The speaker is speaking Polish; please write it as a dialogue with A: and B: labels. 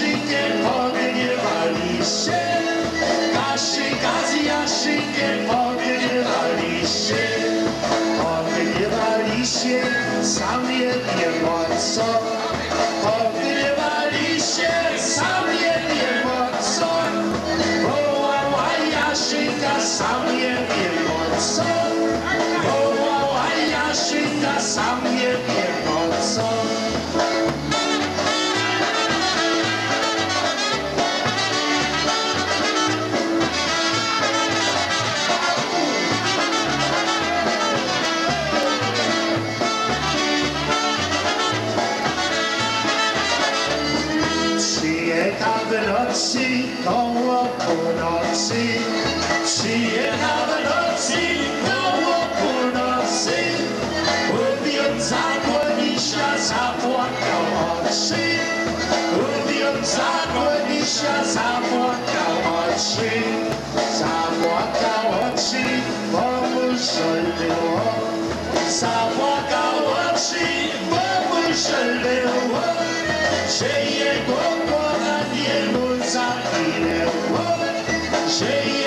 A: nie pogniewali się, Kasjaszy nie pogniewali się, pogniewali się, sam nie wiem o co, pogniewali się, sam nie wiem o co, wołała Jaszyka, sam nie wiem o co, wołała Jaszyka, sam nie wiem o co. Przyjechał w nocy, koło północy. Przyjechał w nocy, koło północy. Mówiąc zakonisia, zapłakał oczy. Mówiąc zakonisia, zapłakał oczy. Zapłakał oczy, bo mu żal było. Zapłakał oczy, bo mu żal było. Że jego kochanie mu zaginęło, że